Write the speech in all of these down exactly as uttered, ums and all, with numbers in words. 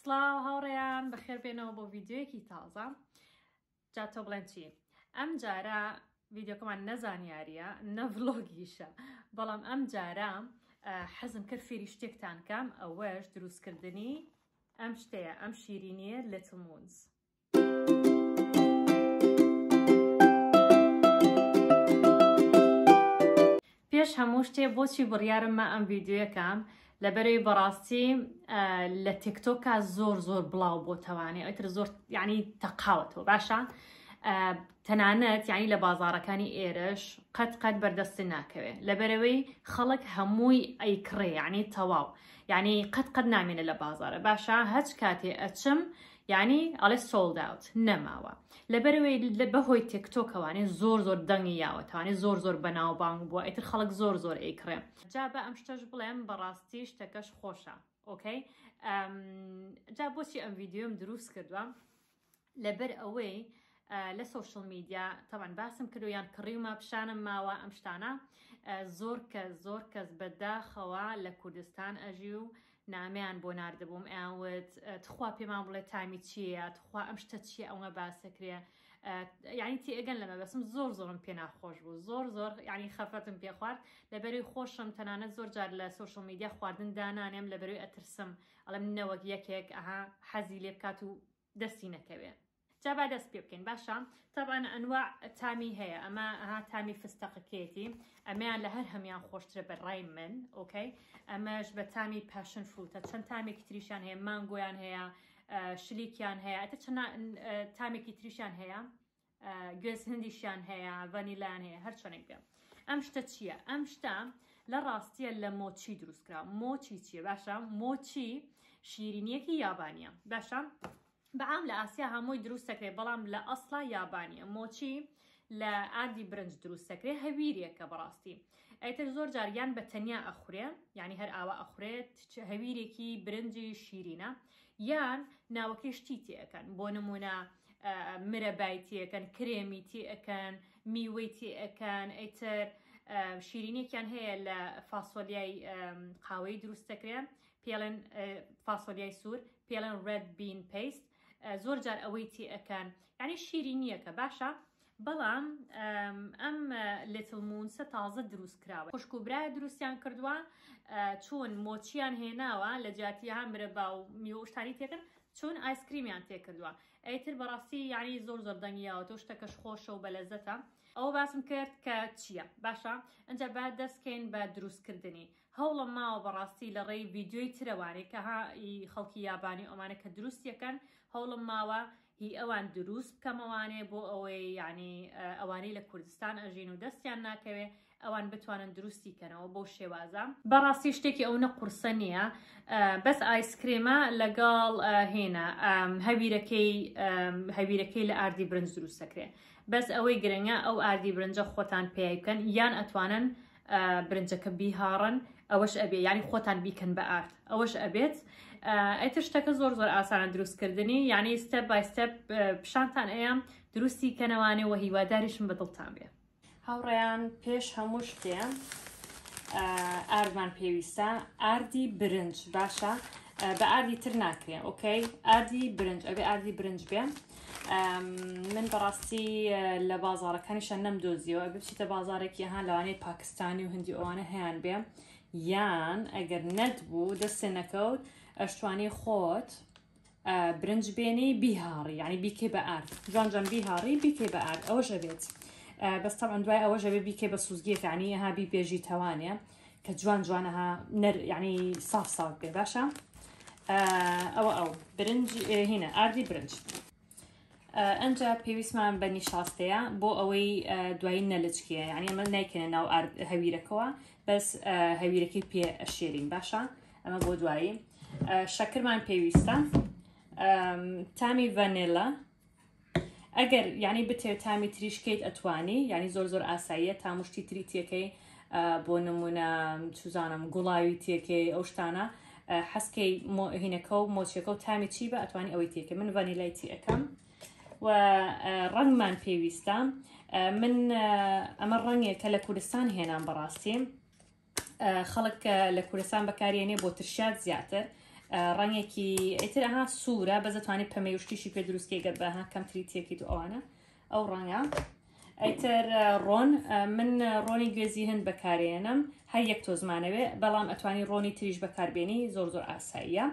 سڵاو هاوڕێیان بەخێر بێنەوە بۆ ڤیدیۆیەکی تازە. جا تۆ بڵێن چی؟ ئەم جارە ڤیدیۆکەمان نەزانیاریە نە ڤلۆگیشە، بەڵام ئەم جارە حەزم کرد فێری شتێکتان کەم، ئەوەش دروستکردنی ئەم شتەیە، ئەم شیرینیە لیتل مونز. پێش هەموو شتێ بۆچی بڕیارم مە ئەم ڤیدیۆیەکەم لەبەرەوەی بەڕاستی لە تیکتۆکە زۆر زۆر بڵاو بۆتەوانێ، ئەوتر زۆر یعنی تەقاوەتەوە باشە، تەنانەت یعنی لە بازاڕەکانی ئێرەش قەت قەت بەردەست ناکەوێت، لەبەرەوەی خەڵک هەمووی ئەیکڕێ، یعنی تەواو، یعنی قەت قەت نامێنە لە بازارە باشە، هەچ کاتێ ئەچم یعنی ئەڵێ سۆلد ئاوت نەماوە، لەبەرەوەی بەهۆی تیکتۆکەوانێ زۆر زۆر دەنگی یاوەتەوانێ زۆر زۆر بەناوبانگ بووە، ئیتر خەڵک زۆر زۆر ئەیکڕێ. جا بە ئەم شتەش بڵێم بەڕاستی شتەکەش خۆشە، ئۆکەی؟ جا بۆچی ئەم ڤیدیۆم دروست کردووە؟ لەبەر ئەوەی لە سۆشڵ میدیا تەبەن باسم کردو یان کڕیومە پیشانم ماوە ئەم شتانە، زۆر کەس زۆر کەس بەداخەوە لە کوردستان ئەژی و نامیان بۆ ناردەبووم، ئەیانوت تخوا پێمان بڵێ تامی چییە، تخوا ئەم شتە چییە ئەوە باسەکرێ، یعنی تێئگەن لەمە بەسم زۆر زۆرم پێ ناخۆش بوو، زۆر زۆر یعنی خەفەتم پێ خوارد، لەبەروی خۆشم تەنانەت زۆر جار لە سۆشڵ میدیا خواردن دانانێم، لەبەروی ئەترسم ئەڵێم نەوەک یەکێک ئەها حەزی لێ بکات و دەستی نەکەوێت. جا با دەست پێ بکەین باشە. طبعا ئەنواع تامی هەیە، ئەمە ئەها تامی فستەقەکێتی، ئەمەیان لە هەر هەمیان خۆشترە بە ڕای من، ئۆکەی؟ ئەمەش بە تامی پاشن فروتە، چەند تامێکی تریشیان هەیە، مانگۆیان هەیە، شلیکیان هەیە، ئەتە چەند تامێکی تریشیان هەیە، گوێز هەندیشیان هەیە، ڤەنیلایان هەیە، هەر چۆنێک بێ. ئەم شتە چییە؟ ئەم شتە لە ڕاستیە لە مۆچی دروستکرا. مۆچی چییە باشە؟ مۆچی شیرینیەکی یابانیە باشە، بەعام لە ئاسیا هەمووی دروست دەکرێت، بەڵام لە ئەسڵا یابانیە. مۆچی لە ئاردی برنج دروست دەکرێت، هەویرێکە بەڕاستی، ئەیتر زۆر جاریان بە تەنیا ئەخورێ، یعنی هەر ئاوا ئەخورێت، هەویرێکی برنجی شیرینە، یان ناوەکەی شتی تێئەکەن، بۆ نمونە مرەبای تێئەکەن، کرێمی تێئەکەن، میوەی تێئەکەن، ئەیتر شیرینێکیان هەیە لە فاسۆلیای قاوەی دروست دەکرێن، پێڵێن فاسۆلیای سوور، پێڵێن ڕێد بین پیست، زۆر جار ئەوەی تێئەکەن، یعنی شیرینیەکە باشە. بەڵام ئەم لیتل مونسە تازە دروست کراوە، خوشک و برایە دروستیان کردووە، چۆن مۆچیان هێناوە لە جیاتیها مرەبا و میوەشتانی تێکن، چۆن ئایسکریمیان تێکردووە، ئەیتر بەڕاستی یعنی زۆر زۆر دەنگیاوەتەوە، شتەکەش خۆشە و بەلەزەتە. ئەوە باسم کرد کە چییە باشە، ئەنجا با دەستکەین بە دروستکردنی. هەوڵم ماوە بەڕاستی لە ڕێی ڤیدیۆی ترەوانێک کە ها خەڵکی یابانی ئەوانە کە دروستیەکەن، هەوڵم ماوە هی ئەوان دروست بکەمەوانێ بۆ ئەوەی یعنی ئەوانەی لە کوردستان ئەژین و دەستیان ناکەوێ ئەوان بتوانن دروستی کەنەوە بۆ شێوازە. بەڕاستی شتێکی ئەو نەقورسە نییە، بەس ئایسکرێمە لەگەڵ هێنا هەویرەکەی هەویرەکەی لە ئاردی برنج دروست دەکرێت، بەس ئەوەی گرنگە ئەو ئاردی برنجە خۆتان پێی بکەن، یان ئەتوانن برنجەکە بیهاڕن، ئەوەش ئەبێ یعنی خۆتان بیکەن بە ئارد، ئەوەش ئەبێت. ئەیتر شتەکە زۆر زۆر ئاسانە دروستکردنی، یعنی ستەپ بای ستەپ پیشانتان ئەیەم دروستی کەنەوانێ و هیواداریشم بە دڵتان بێ. هاوڕێیان پێش هەموو شتێ ئاردمان پێویستە، ئاردی برنج باشە، بە ئاردی تر ناکرێن، ئۆکەی؟ ئاردی برنج ئەبێ ئاردی برنج بێ. من بەڕاستی لە بازاڕەکانیشان نەمدۆزیەوە، ئەبێ بچیتە بازارێکی هەان لەوانەیە پاکستانی و هەندی ئەوانە هەیان بێ، یان ئەگەر نەتبوو دەستێ نەکەوت ئەشتوانی خۆت برنج بێنی بیهاڕی، یعنی بیکەی بە ئارد، جوان جوان بیهاڕی بیکەی بە ئارد، ئەوەش ئەبێت. بەس تەبعەن دوای ئەوەش ئەبێ بیکەی بە سوزگیەک، یعنی ئەها بیپێژی تەوانێ کە جوان جوانەها نەر یعنی ساف ساف بێ باشە. ئەوە ئەو برنج هینە ئاردی برنج. ئەنجا پێویستمان بە نیشاستەیە بۆ ئەوەی دوایی نەلچکیە، یعنی ئەمە نایکەنە ناو هەویرەکەوە، بەس هەویرەکەی پێ ئەشێرین باشە، ئەمە بۆ دوایی. شەکرمان پێویستە، تامی ڤەنیلا، ئەگەر یعنی بتێت تامی تریشکەیت ئەتوانی، یعنی زۆر زۆر ئاساییە، تامشتی تری تێکەی، بۆ نمونە چوزانم گوڵاوی تێکەی، ئەو شتانە حەسکەی هینەکە و مۆچیەکە و تامی چی بە ئەتوانی ئەوەی تێکە. من ڤەنیلای تێئەکەم و ڕەنگمان پێویستە. من ئەمە ڕەنگێکە لە کوردستان هێنام بەڕاستی، خەڵک لە کوردستان بەکارێنێ بۆ ترشات زیاتر، ڕەنگێکی ئیترها سوورە بەس دەتوانێت پەمەیشتیشی پێ دروستکەی گەر بەها کەم تریتیەکەیت و ئەوانە ئەو ڕەنگە ئەیتر ڕۆن من ڕۆنی گوێزی هەند بەکارێنم هەر یەک تۆزمانەوێ بەڵام ئەتوانی ڕۆنی تریش بەکاربێنی زۆر زۆر ئاساییە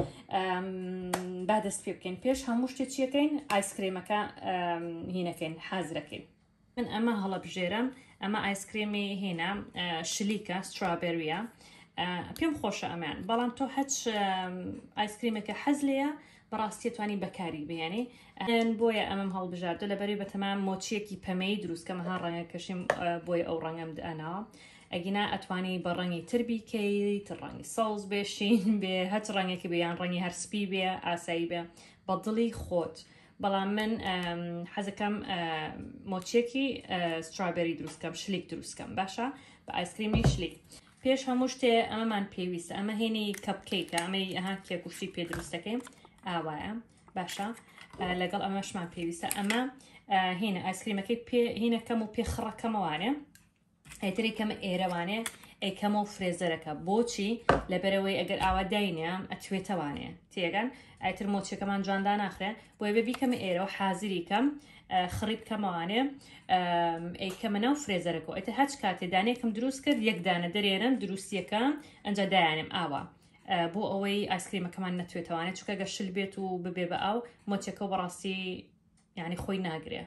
با دەست پێ بکەین پێش هەموو شتێک چیەکەین ئایسکرێمەکە هینەکەین حازرەکەین من ئەمە هەڵەبژێرم ئەمە ئایسکرێمی هێنا شلیکە سترابێریە پێم خۆشە ئەمان بەڵام تۆ هەچ ئایسکرێمێکە حەز لێە بەڕاستی توانی بەکاری بێنێ بۆیە ئەمەم هەڵبژاردە لەبەری بەتەمان مۆچیەکی پەمەی دروستکەمەها ڕەنگە کەشیم بۆی ئەو ڕەنگەم دەناوە ئەگینا ئەتوانی بە ڕەنگی تربیکەیت ڕەنگی سەوز بێشین بێ هەچ ڕەنگێکی بێ یان ڕەنگی هەرسپی بێ ئاسایی بێ بە دڵی خۆت بەڵام من حەزەکەم مۆچیەکی سترابێری دروستکەم شلیک دروستکەم باشە بە ئایسکریمی شلیک پێش هەموو شتێ ئەمەمان پێویستە ئەمە هێنی کەپکەیکە ئەمەی ئەها کێکوشتی پێ دروستەکەیم ئاوایە باشە لەگەڵ ئەمەشمان پێویستە ئەمە هێنە ئایسکریمەکەی هینەکەم و پێخڕەکەمەوانێ ئەیتری کەمە ئێرەوانێ ئەیکەمە و فرێزەرەکە بۆچی لەبەرەوەی ئەگەر ئاوا داینە ئەتوێتەوانێ تێگەن ئایتر مۆچەکەمان جواندا ناخرێ بۆیە بێ بیکەمە ئێرە و حازری کەم خڕی بکەمەوانێ ئەیکەمەنە و فرێزەرەکە ئەیتر هەچ کاتێ دانێکم دروست کرد یەک دانە دەرێنم دروستیەکەم ئەنجا دایانم ئاوا بۆ ئەوەی ئایسکریمەکەمان نەتوێتەوانێت چکە گە شل بێت و ببێ بە ئاو مۆچەکە و بەڕاستی یعنی خۆی ناگرێ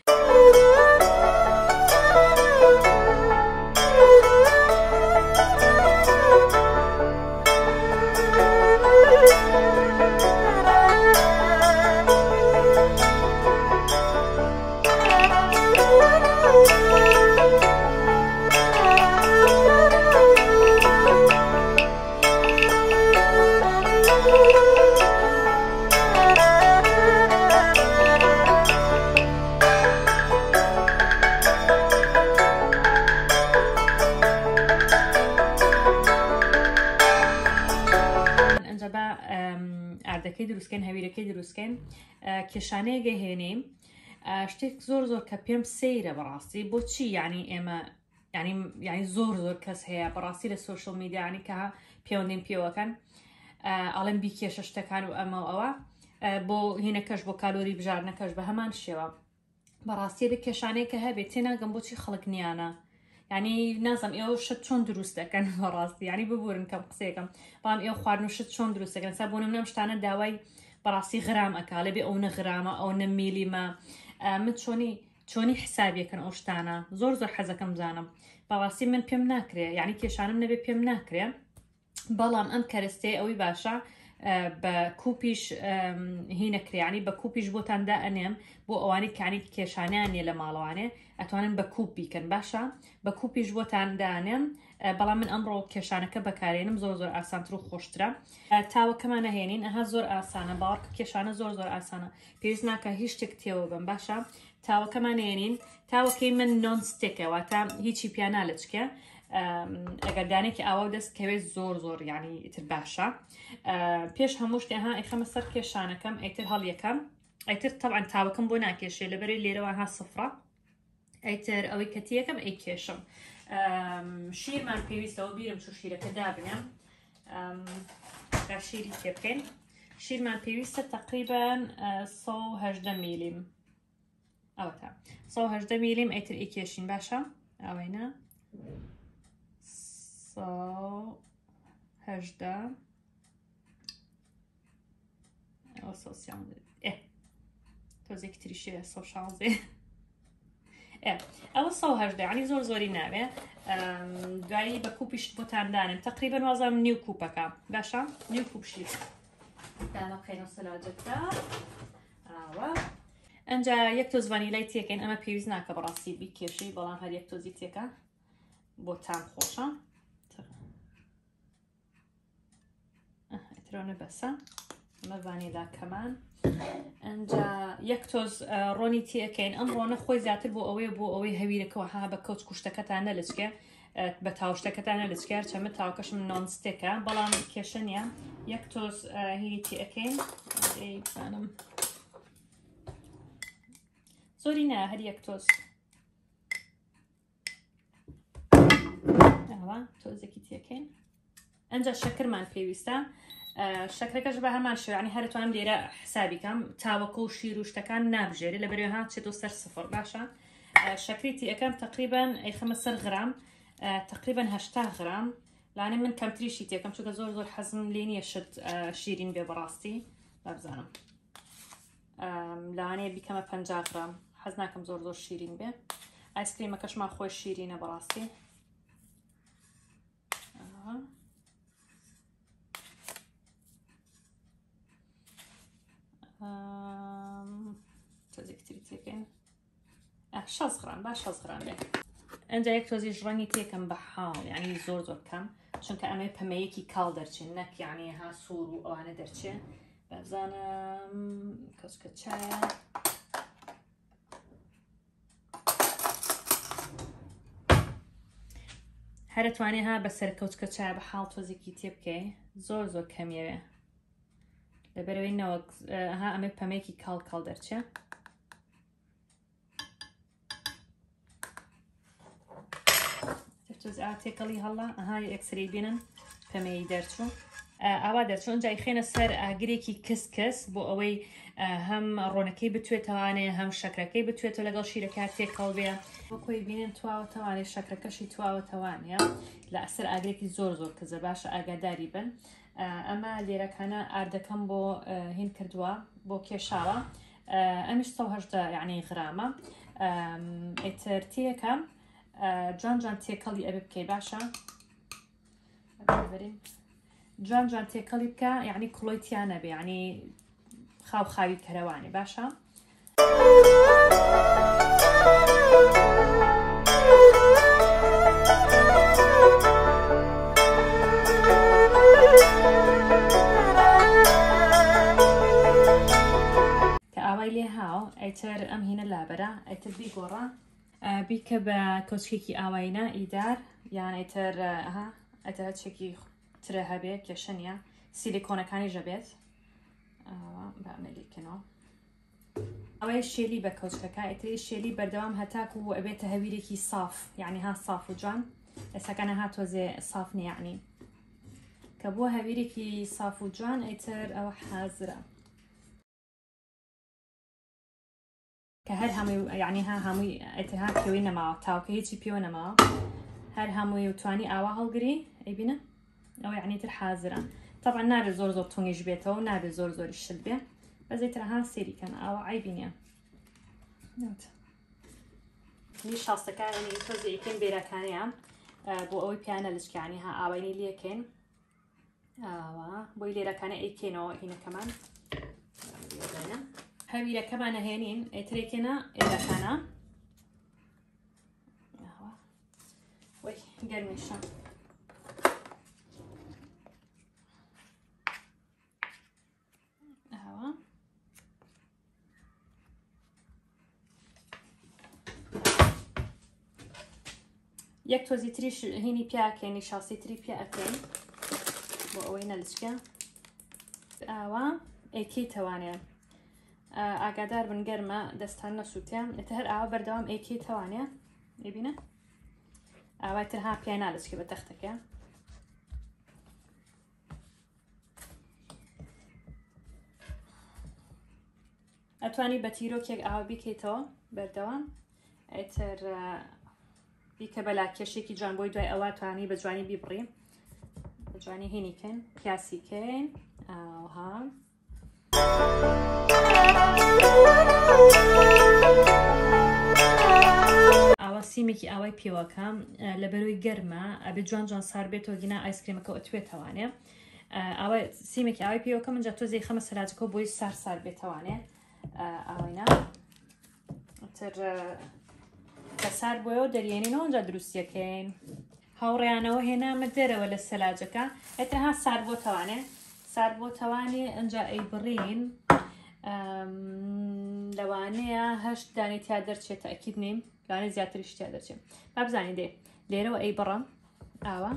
ئاردەکەی دروستکەین هەویرەکەی دروستکەین کێشانەیە گەهێنیم شتێک زۆر زۆر کە پێم سەیرە بەڕاستی بۆچی یعنی ئێمە ینی یعنی زۆر زۆر کەس هەیە بەڕاستی لە سۆشڵ میدیانی کە پەیوەندیم پێوەکەن ئەڵێن بیکێشە شتەکان و ئەمە ئەوە بۆ هینەکەش بۆ کالۆری بژارنەکەش بە هەمان شێوە بەڕاستی لە کێشانەیە کە هەبێت تێناگەم بۆچی خەڵک نیانە ینی نازم ئێوە شت چۆن دروست دەکەن بەڕاستی ینی ببورن کەم قسەیەکەم بەڵام ئێوە خواردن و شت چۆن دروست دەکەن سا بۆ نمونە شتانە داوای بەڕاستی غرام ئەکا لەبێ ئەو نەغرامە ئەو نەمیلیمە من چۆنی چۆنی حسابیەکەن ئەو شتانە زۆر زۆر حەزەکەم بزانم بەڕاستی من پێم ناکرێ یعنی کێشانم نەبێ پێم ناکرێ بەڵام ئەم کەرەستێ ئەوەی باشە بە کوپیش هینەکریانی بە کوپیش بۆتاندا ئەنێم بۆ ئەوانی کانی کێشانیان نیە لە ماڵەوانێ ئەتوانن بە کوپ بیکەن باشە بە کوپیش بۆتاندانێم بەڵام من ئەمڕۆ کێشانەکە بەکارێنم زۆر زۆر ئاسانتر و خۆشترە تاوەکەمان نەهێنین ئەها زۆر ئاسانە باوەڕ کێشانە زۆر زۆر ئاسانە پێویست ناکە هیچ شتێک تێوە بم باشە تاوەکەمان نێنین تاوەکەی من نۆن ستێکەوە تا هیچی پیانە لە چکە ئەگەر دانێکی ئاوا دەست کەوێت زۆر زۆر ینی ئیتر باشە پێش هەموو شتێها ئەیخەمە سەر کێشانەکەم ئەیتر هەڵ یەکەم ئەیتر تەبعاً تاوەکەم بۆ ناکێشێ لەبەرەی لێرەوە ها سفرە ئەیتر ئەوەی کەتیەکەم ئەی کێشم شیرمان پێویستەوە بیرم چوو شیرەکە دابنێم شیری تێ بکەین شیرمان پێویستە تقریبان سە و هەژدە میلیم ئەوە تا سە و هەژدە میلیم ئەیتر ئەی کێشین باشە ئەوەینە سە و هەژدە ئەوە سە و سیانزە ئێ تۆزێکی تریشیە سە و شانزە ئەوە سە و هەژدە ینی زۆر زۆری ناوێ دوایی بە کوپیشت بۆتاندانم تقریبا وازم نیو کوپەکە باشە نیو کوپ شیر دانا بخەینەوە سەلاجەتدا ئاوە ئەنجا یەک تۆز ڤانیلای تێکەین ئەمە پێویست ناکە بەڕاستی بیکێشی بەڵام هەر یەک تۆزی تێکە بۆ تام خۆشە ئەترۆنە بەسە ئەمە ڤانیلا کەمان ئەنجا یەک تۆز ڕۆنی تێکەین ئەم ڕۆنە خۆی زیاتر بۆ ئەوەیە بۆ ئەوەی هەویرەکەەوە ها بە کەوت کوشتەکەتانە لەچکە بە تاوشتەکەتانە لەچکار چەمە تاوکەشم نۆنستێکە بەڵام کێشە نیە یەک تۆز هیری تێکەین ئەیانم زۆری نا هەر یەک تۆز ئەوە تۆزێکی تێکەین ئەنجا شەکرمان پێویستە شەکرەکەش بە هەمان شێوە یعنی هەرتوانم لێرە حسابی کەم تاوەکو و شیر و شتەکان نابژێری لە بەرێها چێتۆ سەر سفر باشە. شەکریتی ئەەکەم تقریبان ئەیخەمە سەر غرام تقریبان هەشتا غرام لانێ من کەمتریشی تێکەم چونکە زۆر زۆر حەزم لێ نییە شت شیرین بێ بەڕاستی بابزانم لەوانەیە بیکەمە پەنجا غرام حەز ناکەم زۆر زۆر شیرین بێ. ئایسکریمەکەشمان خۆی شیرینە بەڕاستی. تۆزێکتری تێکەین شەش غرام با شەش غرام بێ. ئەنجا یەک تۆزیش ڕەنگی تێکەم بە حاڵ یعنی زۆر زۆر کەم چونکە ئەمەی پەمەیەکی کاڵ دەرچێن نەک یعنی ها سوور و ئەوانە دەرچێ. بەزانم کەسکە چایە هەرتوانێ ها بەسەر کەوچکە چای بە حاڵ تۆزێکی تێ بکەی زۆر زۆر کەمیەوێ لەبەرەوەی نەوەک ها ئەمە پەمەیەکی کاڵ کاڵ دەرچێ. تێکەڵی هەڵا ئەها ئەکسری بینن پەمەی دەرچوو ئاوا دەرچوون جای خێنە سەر ئاگرێکی کەس کەس بۆ ئەوەی هەم ڕۆنەکەی بتوێتەوانێ هەم شەکرەکەی بتوێتەوە لەگەڵ شیرەکە تێکەڵ بێ بۆ کۆی بینێن تواوەتەوانێ شەکرەکەشی تواوەتەوانە لە ئەسەر ئاگرێکی زۆر زۆر کەزە باشە ئاگاداری بن. ئەمە لێرەکانە ئاردەکەم بۆ هین کردووە بۆ کێشاوە ئەمیش سە و هەژدە یعنی غرامە. ئیتر تێکەم جوان جوان تێکەڵی ئەبێ بکەی باشە جوان جوان تێکەڵی بکە یعنی کڵۆی تیانە بێ یعنی خاو خاوی کەرەوانی باشە. کە ئاوای لێ هاو ئەیتر ئەم هینە لابەرە ئەیتر بیگۆڕە بیکە بە کۆچکێکی ئاوایینە ئیدار یان ئەیتر ئەها ئەتە چێکی ترە هەبێ کێشە نیە سیلیکۆنەکانی ژەبێت بەمەلیکەنەوە ئەوەی شێلی بە کەوچکەکە ئەتری شێلی بەردەوام هەتاکو و ئەبێتە هەویرێکی ساف یعنی ها ساف و جوان ئێستاکانە ها تۆزێ ساف نیانی کە بۆ هەویرێکی ساف و جوان ئەیتر ئەوە حازرە کە هەر هەمووی یعنی ها هەمووی ئەتها پێوەی نەماوە تاوکە هیچی پێوە نەماوە هەر هەمووی وتوانی ئاوا هەڵگری ئەیبینە ئەوە یعنی تر حازرە. طبعا نابێت زۆر زۆر تونگیش بێتەوە نابێت زۆر زۆری شت بێ بەزەیترەها سێریکەن ئاوا عیبی نییە. نی شاستەکانی تۆزی ئەکەین بێرەکانیە بۆ ئەوەی پیانە لچکانی ها ئاوینی لێکەین ئاوا بۆی لێرەکانە ئەیکەینەوە هینەکەمان هەویرەکەمانە هێنین ئەیترێکێنە ئێرەکانە وەی گەرمیشە ئاوا یەک تۆزی تریش هینی پیاکەینی شاسی تری پیا ئەکەین بۆ ئەوەی نەلچکە ئاوا ئەیکەی توانێ ئاگادار بن گەرمە دەستان نەسووتێ ئێتە هەر ئاوا بەردەوام ئەیکەی توانێ ئێبینە ئاوای تر ها پیای نالچکە بە تەختەکە ئەتوانی بە تیرۆکێک ئاوا بیکەیتەوە بەردەوام ئەیتر بیکە بەلا کێشێکی جوان بۆی دوای ئەوە توانی بە جوانی بیبڕی بە جوانی هینیکەین پیاسیکەین ئاوها ئاوا سیمێکی ئاوای پێوەکەم لە بەروی گەرمە ئەبێ جوان جوان سار بێتەوە گینا ئایسکرێمەکە ئەتوێتەوانێ ئاوا سیمێکی ئاوای پێوەکەم اینجا تۆزی خەمە سەلاجەکە بۆی سار سار بێتەوانێ ئاواینا تر کە سار بۆیەوە دەریێنینەوە اینجا دروستیەکەین هاوڕێیانەوە هێنامە دەرەوە لە سەلاجەکە ئێتەها سار بۆ توانێ سار بۆ توانێ ئەنجا ئەیبڕین لەوانەیە هەشت دانی تیا دەرچێتە ئەکید نیم لەوانەیە زیاتریش تیا دەرچێت با بزانین دێ لێرەوە ئەی بڕم ئاوا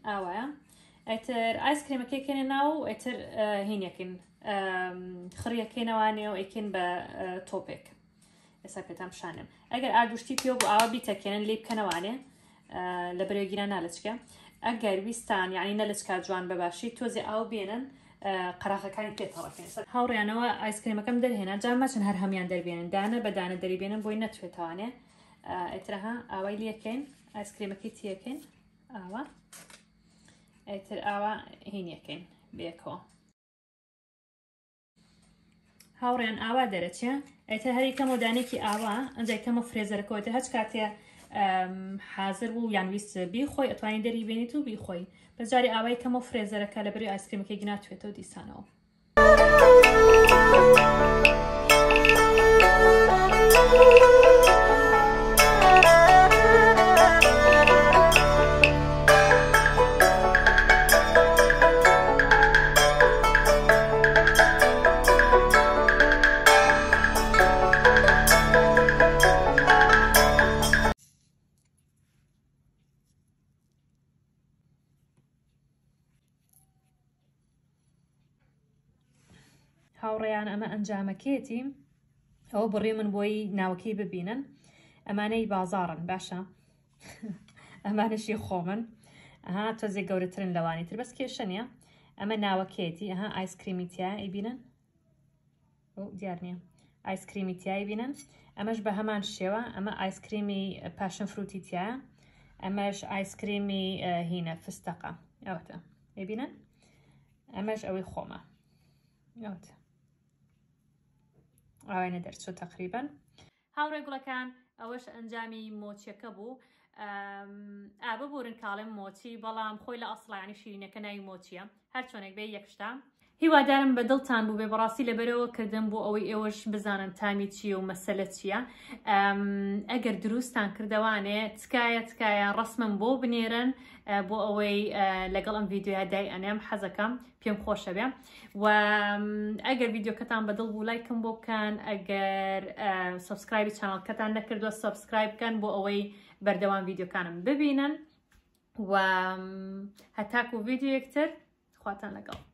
ئاوایە ئەتر ئایسکرێمەکەی ناو ئەتر هینەکەین خڕیەکەینەوانێ و ئەیکەین بە تۆپێک ئێستا پێتان پیشانم ئەگەر ئاگوشتی پێ بۆ ئاوا بیتەکێنن لێ بکەنەوانێ لە بەرەوەگیرە نالچکە ئەگەر ویستان یعنی نەلچکات جوان بەباشی تۆزێ ئاو بێنن قەراغەکانی پێتەڵەکەن هاوڕیانەوە ئایسکرێمەکەم دەرهێنا جامەچن هەر هەمیان دەربێنن دانە بەدانە دەریبێنن بۆی نەتوێتوانێ ئەترەها ئاوای لەکەین ئایسکرێمەکەی تیەکەین ئاوا ئەتر ئاوا هینیەکەین بێکەوە هاوڕێن ئاوا دەرەچێ ئەتر هەریکەمە دانێکی ئاوا ئەنجایکەمە فرێزەرەکەوەتە هەچ کاتێ حاضر بوو یان ویست بیخۆی ئەتوانی دەری بێنیت و بیخۆی بەجاری ئاوای کەمە فرێزەرەکە لە بەری ئایسکرێمەکەی ناتوێتەوە دیسانەوە هاوڕێیان ئەمە ئەنجامەکێتی ئەوە بڕێ من بۆی ناوەکەی ببینن ئەمانەی بازاڕن باشە ئەمانشی خۆمن ئەها تۆزێک گەورەترن لەوانی تر بەس کێشە نیە ئەمە ناوەکێتی ئەها ئایسکریمی تیا ئەیبینن دیار نییە ئایسکریمی تیای بینن ئەمەش بە هەمان شێوە ئەمە ئایسکریمی پاشن فروتی تایە ئەمەش ئایسکریمی هینە فستەقە ئەوەتە ئەیبینن ئەمەش ئەوەی خۆمە ئەوەتە ئاوێنە دەرچۆ تقریبان هاوڕێ گوڵەکان ئەوەش ئەنجامی مۆچیەکە بوو ئابە بورن کاڵێم مۆچی بەڵام خۆی لە ئەسڵانی شیرینەکە ناوی مۆچیە هەر چۆنێک بێ یەکشتا هیوادارم بە دڵتان بوو بێ بەڕاستی لەبەرەوە کردن بۆ ئەوەی ئێوەش بزانن تامی چیە و مەسەلە چییە ئەگەر دروستان کردوانێ تکایە تکایە ڕسمم بۆ بنێرن بۆ ئەوەی لەگەڵ ئەم ڤیددیویا دای ئەنێم حەزەکەم پێم خۆشە بێ و ئەگەر ڤیددیۆکەتان بەدڵ بوو لایکم بۆ بکەن ئەگەر سەبسکرایبی چانەڵکەتان نەکردووە سەبسکرایب بکەن بۆ ئەوەی بەردەوام ڤیددیۆکانم ببینن و هەتاکو ڤیددیۆ یەکتر خواتان لەگەڵ